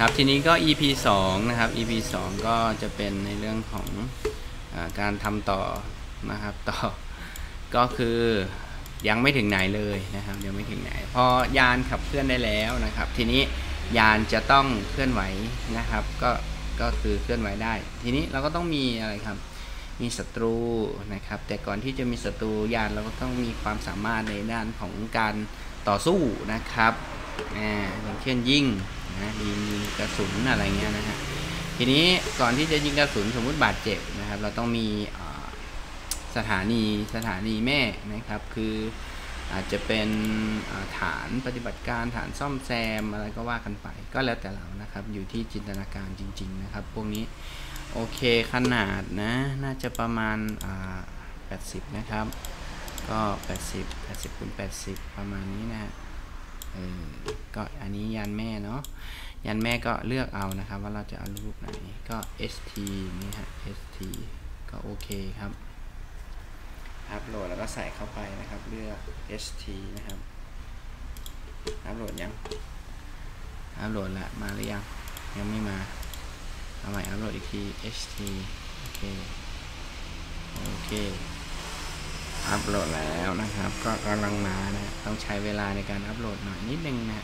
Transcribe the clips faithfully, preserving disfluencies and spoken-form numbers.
ครับทีนี้ก็ อี พี สองนะครับ อี พี สองก็จะเป็นในเรื่องของอการทำต่อนะครับต่อก็คือยังไม่ถึงไหนเลยนะครับยังไม่ถึงไหนพอยานขับเคลื่อนได้แล้วนะครับทีนี้ยานจะต้องเคลื่อนไหวนะครับก็ก็คือเคลื่อนไหวได้ทีนี้เราก็ต้องมีอะไรครับมีศัตรูนะครับแต่ก่อนที่จะมีศัตรูยานเราก็ต้องมีความสามารถในด้านของการต่อสู้นะครับอย่างเช่นยิงนะยิงกระสุนอะไรเงี้ยนะฮะทีนี้ก่อนที่จะยิงกระสุนสมมุติบาดเจ็บนะครับเราต้องมีสถานีสถานีแม่นะครับคืออาจจะเป็นฐานปฏิบัติการฐานซ่อมแซมอะไรก็ว่ากันไปก็แล้วแต่เรานะครับอยู่ที่จินตนาการจริงๆนะครับพวกนี้โอเคขนาดนะน่าจะประมาณแปดสิบนะครับก็แปดสิบ แปดสิบคูณแปดสิบประมาณนี้นะเออก็อันนี้ยานแม่เนาะยานแม่ก็เลือกเอานะครับว่าเราจะเอารูปไหนก็ เอส ที นี่ฮะ เอส ที ก็โอเคครับอัพโหลดแล้วก็ใส่เข้าไปนะครับเลือก เอส ที นะครับอัพโหลดยังอัพโหลดละมาหรือยังยังไม่มาเอาใหม่อัพโหลดอีกที เอส ที โอเคโอเคอัพโหลดแล้วนะครับก็กำลังมานะต้องใช้เวลาในการอัพโหลดหน่อยนิดนึงนะ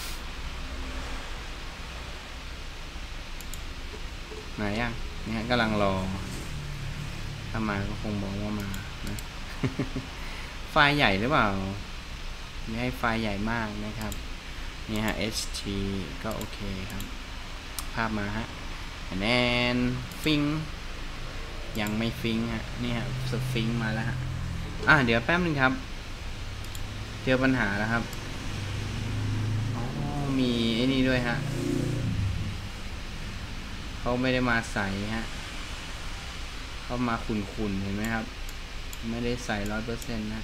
มายังเนี่ยกำลังรอถ้ามาก็คงบอกว่ามานะไฟล์ใหญ่หรือเปล่าไม่ให้ไฟล์ใหญ่มากนะครับนี่ฮะ เอส ที ก็โอเคครับภาพมาฮะแนนฟิงยังไม่ฟิงฮะนี่ฮะสฟิงมาแล้วฮะอ่ะเดี๋ยวแป๊บนึงครับเจอปัญหาแล้วครับอ๋อมีไอ้นี่ด้วยฮะเขาไม่ได้มาใส่ฮะเขามาขุ่นๆเห็นไหมครับไม่ได้ใส่ร้อยเปอร์เซ็นต์นะ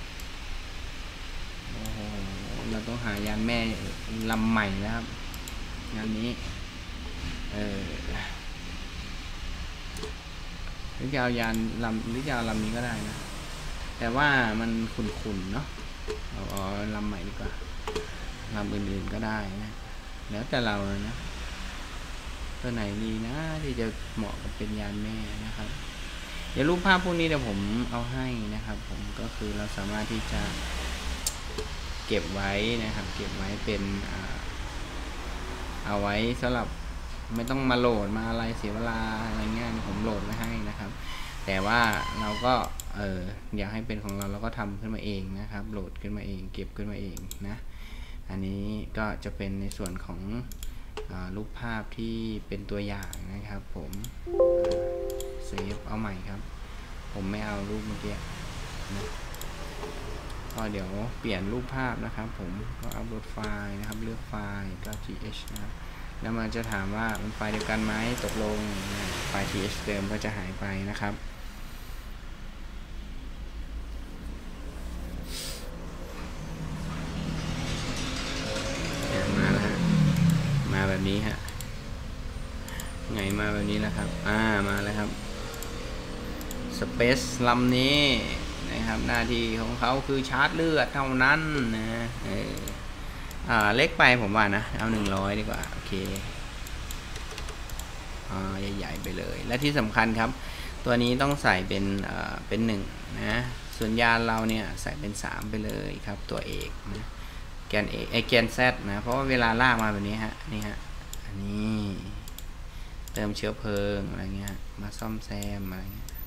โอ้โหเราต้องหายานแม่ลำใหม่นะครับงานนี้เออหรือจะเอายานลำหรือจะเอาลำนี้ก็ได้นะแต่ว่ามันขุ่นๆเนาะเอาเอาลำใหม่ดีกว่าลำอื่นๆก็ได้นะแล้วแต่เราเลยนะตัวไหนดีนะที่จะเหมาะกับเป็นยานแม่นะครับเดี๋ยวรูปภาพพวกนี้เดี๋ยวผมเอาให้นะครับผมก็คือเราสามารถที่จะเก็บไว้นะครับเก็บไว้เป็นเอาไว้สำหรับไม่ต้องมาโหลดมาอะไรเสียเวลาอะไรเงี้ยผมโหลดไว้ให้นะครับแต่ว่าเราก็เอออยากให้เป็นของเราเราก็ทำขึ้นมาเองนะครับโหลดขึ้นมาเองเก็บขึ้นมาเองนะอันนี้ก็จะเป็นในส่วนของรูปภาพที่เป็นตัวอย่างนะครับผมเซฟเอาใหม่ครับผมไม่เอารูปเมื่อกี้นะก็เดี๋ยวเปลี่ยนรูปภาพนะครับผมก็อัปโหลดไฟล์นะครับเลือกไฟล์ก็ ที เอช นะครับแล้วมันจะถามว่าเป็นไฟล์เดียวกันไหมตกลงไฟล์ ที เอช เดิมก็จะหายไปนะครับมาแล้วฮะมาแบบนี้ฮะไงมาแบบนี้แล้วครับอ่ามาแล้วครับสเปซลำนี้นะครับหน้าที่ของเขาคือชาร์จเลือดเท่านั้นนะเอออ่าเล็กไปผมว่านะเอาหนึ่งร้อยดีกว่าโอเคอ่าใหญ่ๆไปเลยและที่สำคัญครับตัวนี้ต้องใส่เป็นอ่าเป็นหนึ่งนะส่วนยานเราเนี่ยใส่เป็นสามไปเลยครับตัวเอกนะแกนเอกไอแกน Z นะเพราะว่าเวลาลากมาแบบนี้ฮะนี่ฮะอันนี้เติมเชื้อเพลิงอะไรเงี้ยมาซ่อมแซมอะไรเงี้ย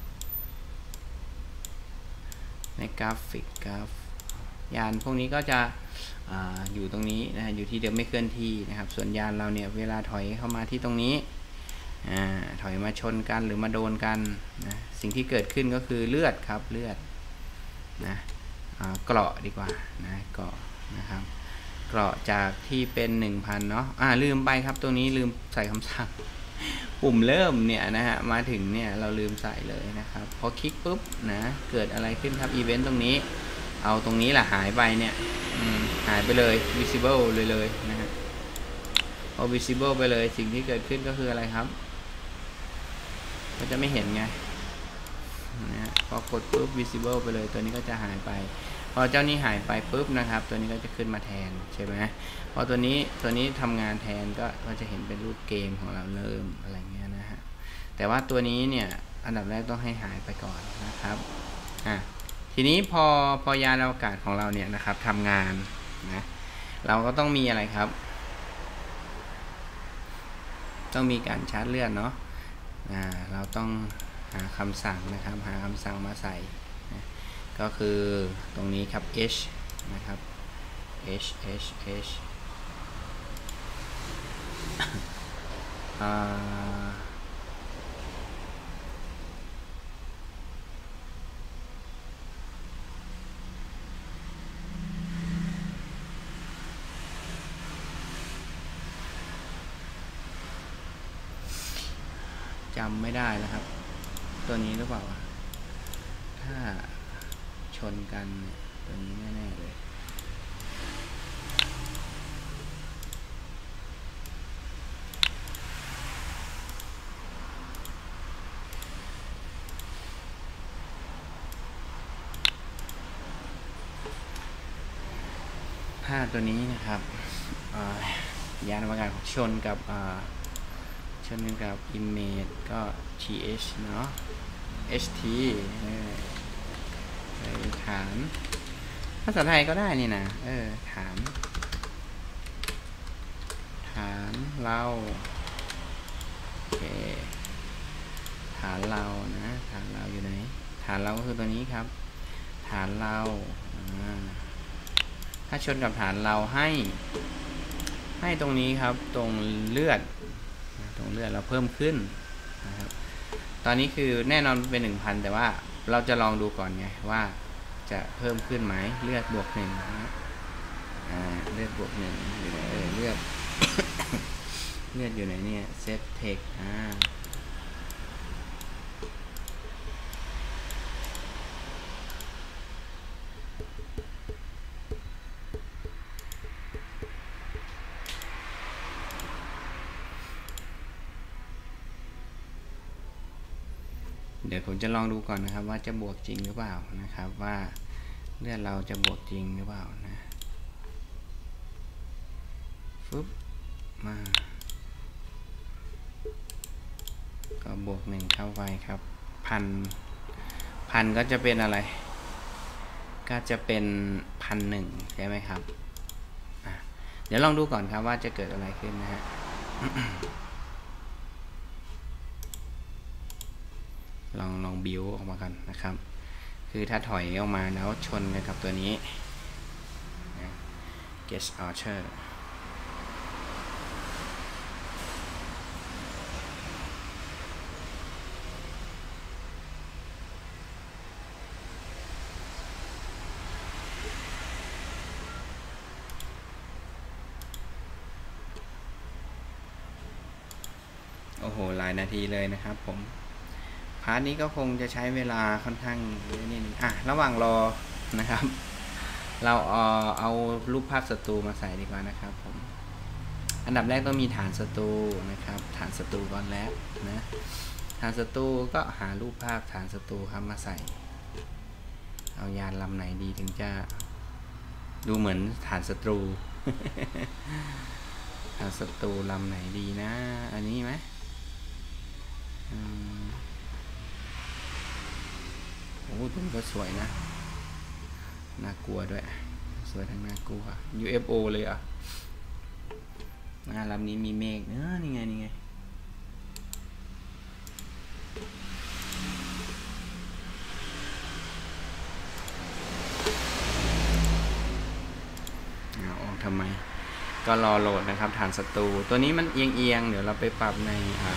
ในกราฟิกกราฟยานพวกนี้ก็จะออยู่ตรงนี้นะอยู่ที่เดิมไม่เคลื่อนที่นะครับส่วนยานเราเนี่ยเวลาถอยเข้ามาที่ตรงนี้ถอยมาชนกันหรือมาโดนกันนะสิ่งที่เกิดขึ้นก็คือเลือดครับเลือดนะเกราะดีกว่านะเกราะนะครับเกราะจากที่เป็น หนึ่งพัน เนาะอ่าลืมไปครับตัวนี้ลืมใส่คำสั่งปุ่มเริ่มเนี่ยนะฮะมาถึงเนี่ยเราลืมใส่เลยนะครับพอคลิกปุ๊บนะเกิดอะไรขึ้นครับอีเวนต์ตรงนี้เอาตรงนี้แหละหายไปเนี่ยหายไปเลย visible เลยเลยนะฮะพอ visible ไปเลยสิ่งที่เกิดขึ้นก็คืออะไรครับก็จะไม่เห็นไงนะพอกดปุ๊บ visible ไปเลยตัวนี้ก็จะหายไปพออเจ้านี้หายไปปุ๊บนะครับตัวนี้ก็จะขึ้นมาแทนใช่ไหมพอตัวนี้ตัวนี้ทำงานแทนก็ก็จะเห็นเป็นรูปเกมของเราเริ่มอะไรเงี้ยนะฮะแต่ว่าตัวนี้เนี่ยอันดับแรกต้องให้หายไปก่อนนะครับอ่ะทีนี้พอพอยานอวกาศของเราเนี่ยนะครับทำงานนะเราก็ต้องมีอะไรครับต้องมีการชาร์จเลือดเนาะอ่าเราต้องหาคำสั่งนะครับหาคำสั่งมาใส่นะก็คือตรงนี้ครับ h นะครับ h h h อ่าจำไม่ได้แล้วครับตัวนี้หรือเปล่าถ้าชนกันตัวนี้แน่ๆเลยถ้าตัวนี้นะครับยานอวกาศชนกับชนกับ image ก็ th เนาะ ht ฐานภาษาไทยก็ได้นี่นะเออฐานฐานเราโอเคฐานเรานะฐานเราอยู่ไหนฐานเราก็คือตัวนี้ครับฐานเราถ้าชนกับฐานเราให้ให้ตรงนี้ครับตรงเลือดตรงเลือดเราเพิ่มขึ้นนะครับตอนนี้คือแน่นอนเป็น หนึ่งพัน แต่ว่าเราจะลองดูก่อนไงว่าจะเพิ่มขึ้นไหมเลือดบวกหนึ่งนะอ่าเลือดบวกหนึ่งอยู่ไหนเออเลือด เลือดอยู่ไหนเนี่ยเซตเทคอ่าเดี๋ยวผมจะลองดูก่อนนะครับว่าจะบวกจริงหรือเปล่านะครับว่าเลือดเราจะบวกจริงหรือเปล่านะฟึบมาก็บวกหนึ่งเข้าไปครับพันพันก็จะเป็นอะไรก็จะเป็นพันหนึ่งใช่ไหมครับอ่ะเดี๋ยวลองดูก่อนครับว่าจะเกิดอะไรขึ้นนะฮะ ลองลองบิวออกมากันนะครับคือถ้าถอยออกมาแล้วชนกันกับตัวนี้ Guest Archer โอ้โหหลายนาทีเลยนะครับผมพาร์ทนี้ก็คงจะใช้เวลาค่อนข้างเยอะนิดนึงอ่ะระหว่างรอนะครับเราเอาเอารูปภาพศัตรูมาใส่ดีกว่านะครับผมอันดับแรกต้องมีฐานศัตรูนะครับฐานศัตรูก่อนแล้วนะฐานศัตรูก็หารูปภาพฐานศัตรูครับมาใส่เอายานลำไหนดีถึงจะดูเหมือนฐานศัตรู ฐานศัตรูลำไหนดีนะอันนี้ไหมโอ้ตัวนี้ก็สวยนะน่ากลัวด้วยสวยทั้งน่ากลัว ยู เอฟ โอ เลยอ่ะงานลำนี้มีเมฆเออนี่ไงนี่ไงเอาออกทำไมก็รอโหลดนะครับฐานศัตรูตัวนี้มันเอียงเอียงเดี๋ยวเราไปปรับใน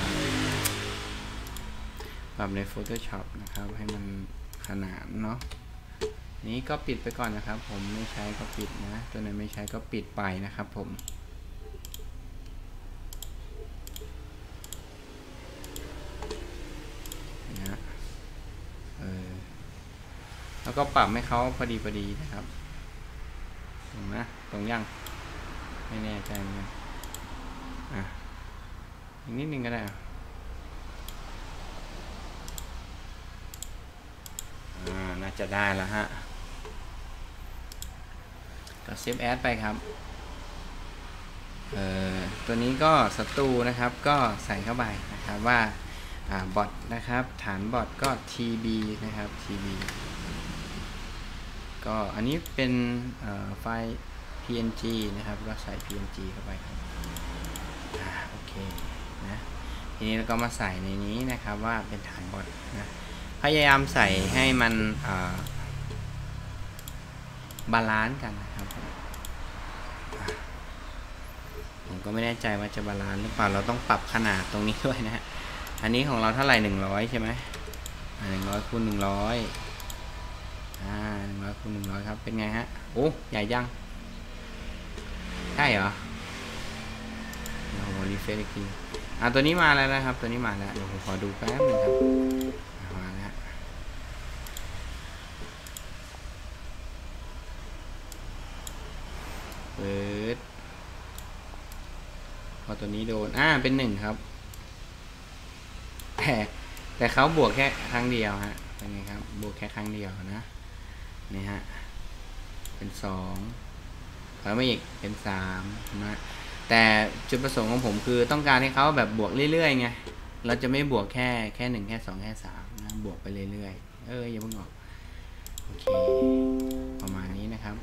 ปรับใน Photoshop นะครับให้มันขนานเนาะนี้ก็ปิดไปก่อนนะครับผมไม่ใช้ก็ปิดนะตัวไหนไม่ใช้ก็ปิดไปนะครับผมนะเออแล้วก็ปรับให้เขาพอดีพอดีนะครับตรงนะตรงยังไม่แน่ใจเหมือนกันอ่ะอีกนิดนึงก็ได้อ่าน่าจะได้แล้วฮะก็เซฟแอดไปครับเอ่อตัวนี้ก็ศัตรูนะครับก็ใส่เข้าไปนะครับว่าบอทนะครับฐานบอทก็ ที บี นะครับ ที บี ก็อันนี้เป็นไฟล์ พี เอ็น จี นะครับก็ใส่ พี เอ็น จี เข้าไปครับอ่าโอเคนะทีนี้เราก็มาใส่ในนี้นะครับว่าเป็นฐานบอทนะพยายามใส่ให้มันบาลานซ์กันนะครับผมก็ไม่แน่ใจว่าจะบาลานซ์หรือเปล่าเราต้องปรับขนาดตรงนี้ด้วยนะฮะอันนี้ของเราเท่าไหร่หนึ่งร้อยใช่ไหมหนึ่งร้อยคูณหนึ่งร้อยอ่าหนึ่งร้อยคูณหนึ่งร้อยครับเป็นไงฮะโอ้ใหญ่ยังใช่เหรอโอ้โหรีเฟรชอีกทีอ่าตัวนี้มาแล้วนะครับตัวนี้มาแล้วเดี๋ยวผมขอดูแป๊บนึงครับมาแล้วเปิดพอตัวนี้โดนอ่าเป็นหนึ่งครับแต่แต่เขาบวกแค่ครั้งเดียวฮะเป็นไงครับบวกแค่ครั้งเดียวนะนี่ฮะเป็นสองแล้วไม่อีกเป็นสามนะแต่จุดประสงค์ของผมคือต้องการให้เขาแบบบวกเรื่อยๆไงเราจะไม่บวกแค่แค่หนึ่งแค่สองแค่สามนะบวกไปเรื่อยๆเอออย่าเพิ่งออกโอเคประมาณนี้นะครับ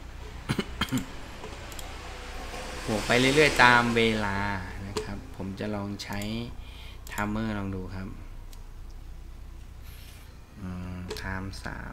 บวกไปเรื่อยๆตามเวลานะครับผมจะลองใช้ไทม์เมอร์ลองดูครับไทม์สาม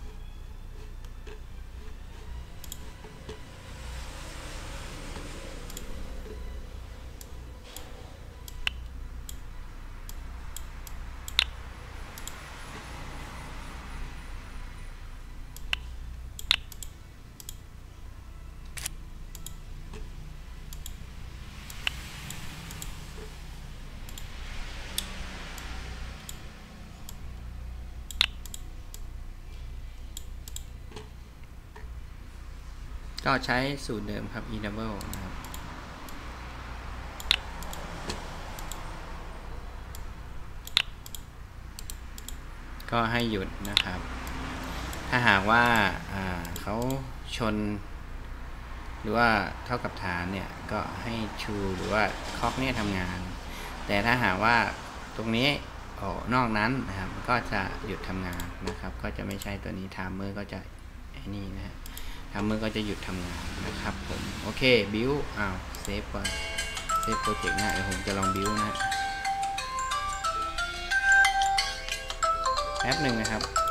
ก็ใช้สูตรเดิมครับ e double นะครับก็ให้หยุดนะครับถ้าหากว่าเขาชนหรือว่าเท่ากับฐานเนี่ยก็ให้ชูหรือว่าคล็อกเนี่ยทำงานแต่ถ้าหากว่าตรงนี้ออกนอกนั้นนะครับก็จะหยุดทำงานนะครับก็จะไม่ใช่ตัวนี้ไทม์เมอร์ก็จะไอ้นี่นะฮะไทม์เมอร์ก็จะหยุดทำงานนะครับผมโอเคบิวอ้าวเซฟก่อนเซฟโปรเจกต์นะเดี๋ยวผมจะลองบิวนะแป๊บหนึ่งนะครับ